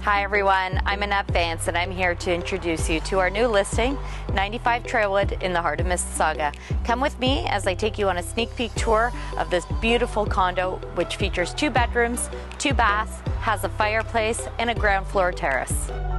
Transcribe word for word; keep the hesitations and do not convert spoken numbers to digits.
Hi everyone, I'm Annette Vance and I'm here to introduce you to our new listing, ninety-five Trailwood in the heart of Mississauga. Come with me as I take you on a sneak peek tour of this beautiful condo which features two bedrooms, two baths, has a fireplace and a ground floor terrace.